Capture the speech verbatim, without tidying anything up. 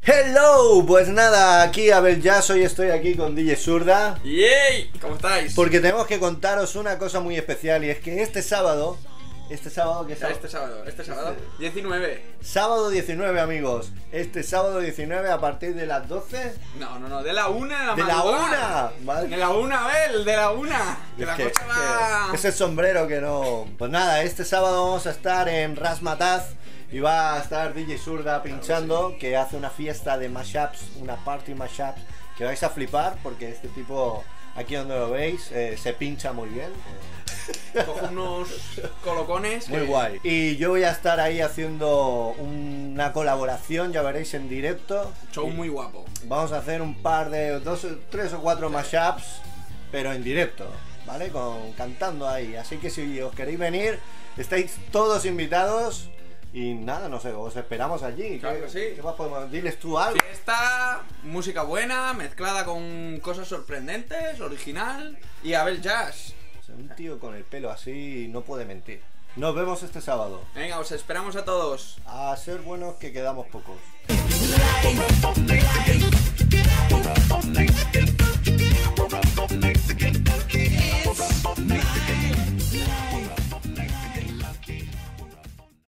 Hello, pues nada, aquí Abel Jazz, hoy estoy aquí con D J Zurda. ¡Yey! ¿Cómo estáis? Porque tenemos que contaros una cosa muy especial, y es que este sábado, este sábado que es Este sábado, este sábado, Este- diecinueve. sábado diecinueve, amigos, este sábado diecinueve a partir de las doce. No, no, no, de la una de la ¡De la madrugada. una! Madre- De la una, Abel, de la una. Que Es la que- cosa va... que ese sombrero que no... Pues nada, este sábado vamos a estar en Razzmatazz y va a estar D J Zurda pinchando, que, que hace una fiesta de mashups, una party mashups, que vais a flipar porque este tipo, aquí donde lo veis, eh, se pincha muy bien. Cojo unos colocones. Muy que- guay. Y yo voy a estar ahí haciendo una colaboración, ya veréis en directo. Show muy guapo. Vamos a hacer un par de, dos, tres o cuatro mashups, pero en directo, ¿vale? Con, cantando ahí. Así que si os queréis venir, estáis todos invitados. Y nada, no sé, os esperamos allí. Claro ¿Qué, que sí. ¿Qué más podemos? Diles tú algo. Fiesta, música buena, mezclada con cosas sorprendentes, original y Abel Jazz. O sea, un tío con el pelo así no puede mentir. Nos vemos este sábado. Venga, os esperamos a todos. A ser buenos que quedamos pocos. Life, life, life.